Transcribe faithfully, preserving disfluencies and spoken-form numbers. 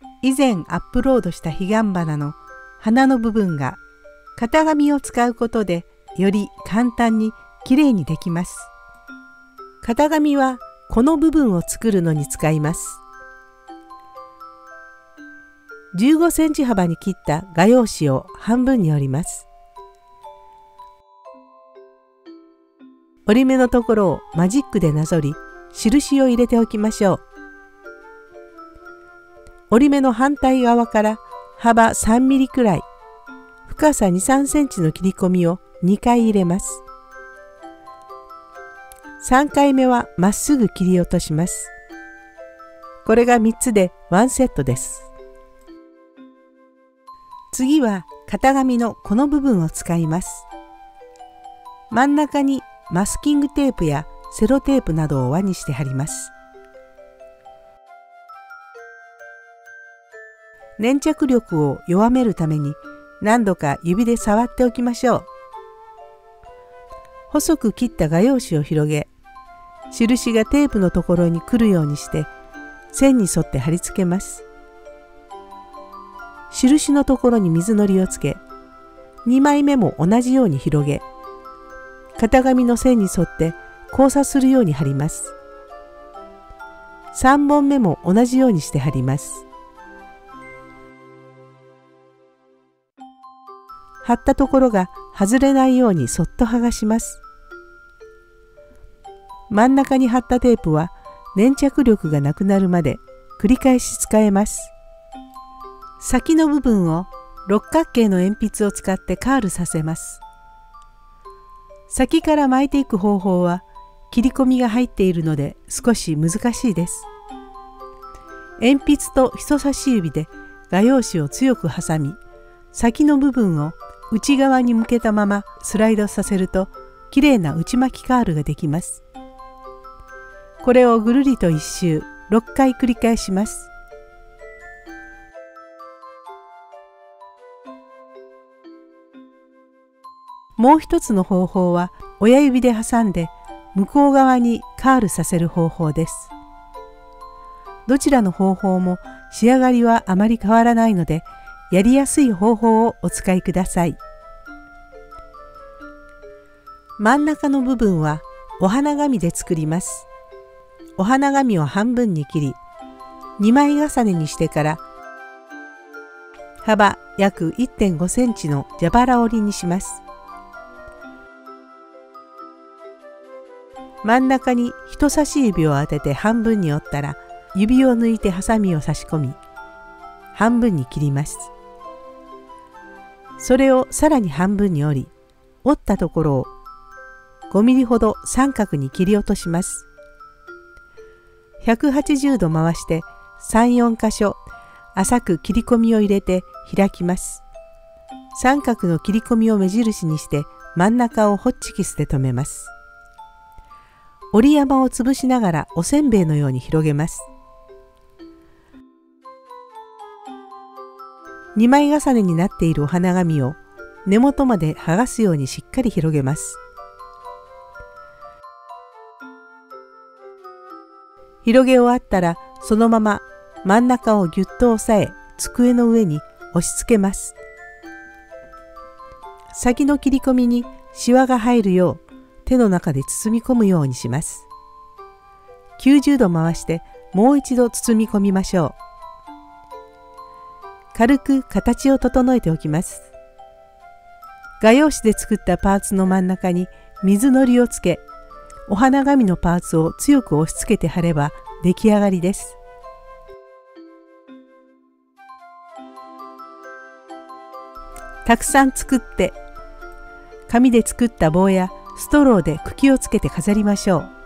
以前アップロードした彼岸花の花の部分が型紙を使うことでより簡単にきれいにできます。型紙はこの部分を作るのに使います。じゅうごセンチ幅に切った画用紙を半分に折ります。折り目のところをマジックでなぞり、印を入れておきましょう。折り目の反対側から幅さんミリくらい、深さに、さんセンチの切り込みをにかい入れます。さんかいめはまっすぐ切り落とします。これがみっつでワンセットです。次は型紙のこの部分を使います。真ん中にマスキングテープやセロテープなどを輪にして貼ります。粘着力を弱めるために何度か指で触っておきましょう。細く切った画用紙を広げ、印がテープのところに来るようにして線に沿って貼り付けます。印のところに水のりをつけ、にまいめも同じように広げ、型紙の線に沿って交差するように貼ります。さんぼんめも同じようにして貼ります。貼ったところが外れないようにそっと剥がします。真ん中に貼ったテープは粘着力がなくなるまで繰り返し使えます。先の部分を六角形の鉛筆を使ってカールさせます。先から巻いていく方法は切り込みが入っているので少し難しいです。鉛筆と人差し指で画用紙を強く挟み、先の部分を内側に向けたままスライドさせるときれいな内巻きカールができます。これをぐるりと一周ろっかい繰り返します。もう一つの方法は親指で挟んで向こう側にカールさせる方法です。どちらの方法も仕上がりはあまり変わらないので、やりやすい方法をお使いください。真ん中の部分はお花紙で作ります。お花紙を半分に切り、にまい重ねにしてから幅約 いってんごセンチの蛇腹折りにします。真ん中に人差し指を当てて半分に折ったら、指を抜いてハサミを差し込み、半分に切ります。それをさらに半分に折り、折ったところをごミリほど三角に切り落とします。ひゃくはちじゅうど回してさん、よんかしょ浅く切り込みを入れて開きます。三角の切り込みを目印にして真ん中をホッチキスで留めます。折り山を潰しながらおせんべいのように広げます。にまい重ねになっているお花紙を根元まで剥がすようにしっかり広げます。広げ終わったらそのまま真ん中をぎゅっと押さえ、机の上に押し付けます。先の切り込みにシワが入るよう手の中で包み込むようにします。きゅうじゅうど回してもう一度包み込みましょう。軽く形を整えておきます。画用紙で作ったパーツの真ん中に水のりをつけ、お花紙のパーツを強く押し付けて貼れば出来上がりです。たくさん作って、紙で作った棒やストローで茎をつけて飾りましょう。